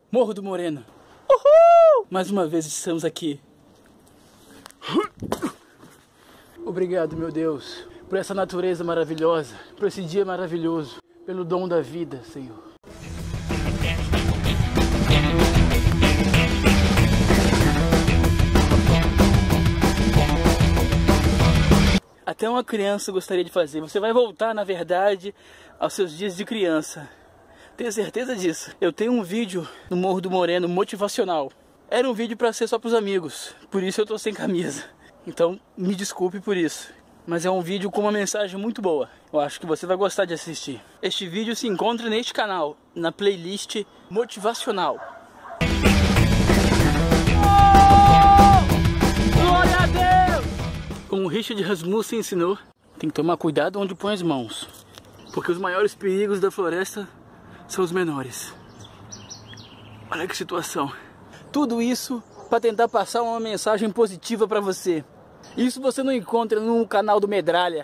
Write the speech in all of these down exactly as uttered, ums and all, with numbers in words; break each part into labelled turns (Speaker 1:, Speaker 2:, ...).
Speaker 1: Morro do Moreno. Uhul! Mais uma vez estamos aqui. Obrigado, meu Deus, por essa natureza maravilhosa, por esse dia maravilhoso, pelo dom da vida, Senhor. Até uma criança gostaria de fazer. Você vai voltar, na verdade, aos seus dias de criança. Tenho certeza disso. Eu tenho um vídeo no Morro do Moreno motivacional. Era um vídeo para ser só para os amigos, por isso eu tô sem camisa. Então me desculpe por isso. Mas é um vídeo com uma mensagem muito boa. Eu acho que você vai gostar de assistir. Este vídeo se encontra neste canal, na playlist motivacional. Oh! Glória a Deus! Como o Richard Rasmussen ensinou, tem que tomar cuidado onde põe as mãos, porque os maiores perigos da floresta são os menores. Olha que situação. Tudo isso para tentar passar uma mensagem positiva para você. Isso você não encontra no canal do Medralha.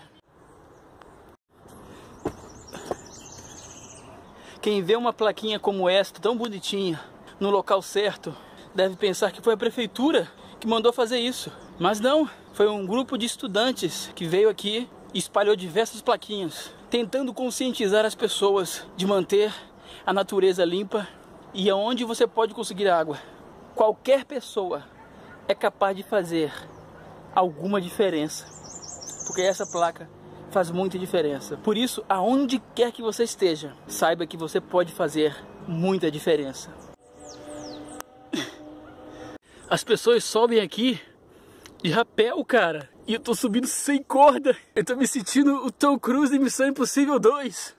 Speaker 1: Quem vê uma plaquinha como esta, tão bonitinha, no local certo, deve pensar que foi a prefeitura que mandou fazer isso. Mas não, foi um grupo de estudantes que veio aqui e espalhou diversas plaquinhas, tentando conscientizar as pessoas de manter a natureza limpa e aonde você pode conseguir água. Qualquer pessoa é capaz de fazer alguma diferença, porque essa placa faz muita diferença. Por isso, aonde quer que você esteja, saiba que você pode fazer muita diferença. As pessoas sobem aqui de rapel, cara, e eu tô subindo sem corda. Eu tô me sentindo o Tom Cruise em Missão Impossível dois.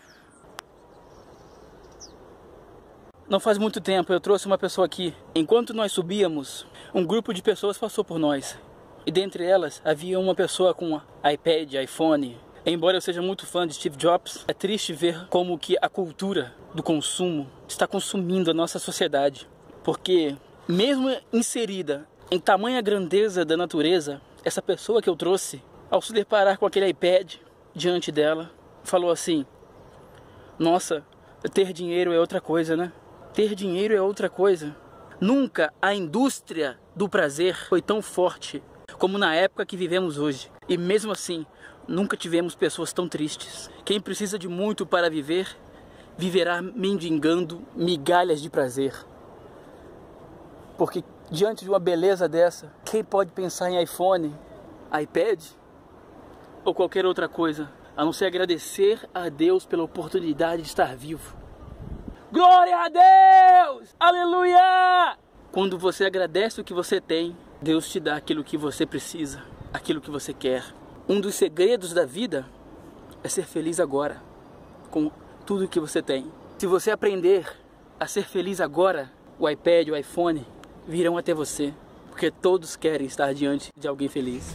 Speaker 1: Não faz muito tempo eu trouxe uma pessoa aqui. Enquanto nós subíamos, um grupo de pessoas passou por nós. E dentre elas havia uma pessoa com iPad, iPhone. Embora eu seja muito fã de Steve Jobs, é triste ver como que a cultura do consumo está consumindo a nossa sociedade. Porque mesmo inserida em tamanha grandeza da natureza, essa pessoa que eu trouxe, ao se deparar com aquele iPad diante dela, falou assim: nossa, ter dinheiro é outra coisa, né? Ter dinheiro é outra coisa. Nunca a indústria do prazer foi tão forte como na época que vivemos hoje. E mesmo assim, nunca tivemos pessoas tão tristes. Quem precisa de muito para viver, viverá mendigando migalhas de prazer. Porque diante de uma beleza dessa, quem pode pensar em iPhone, iPad ou qualquer outra coisa, a não ser agradecer a Deus pela oportunidade de estar vivo? Glória a Deus! Aleluia! Quando você agradece o que você tem, Deus te dá aquilo que você precisa, aquilo que você quer. Um dos segredos da vida é ser feliz agora, com tudo que você tem. Se você aprender a ser feliz agora, o iPad, o iPhone virão até você, porque todos querem estar diante de alguém feliz.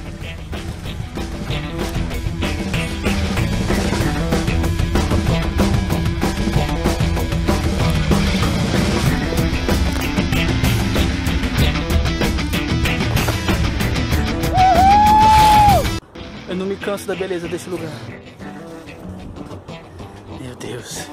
Speaker 1: Eu não me canso da beleza desse lugar. Meu Deus.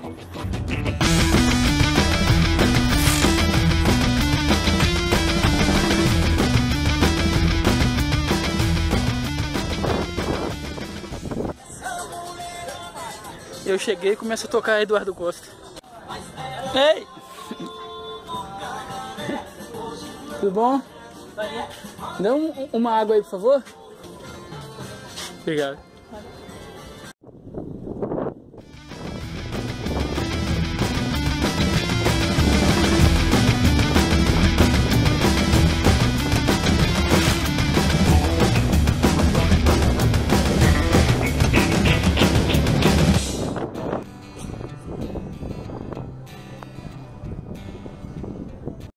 Speaker 1: Eu cheguei e começo a tocar Eduardo Costa. Ei! Tudo bom? Dá um, uma água aí, por favor. Obrigado.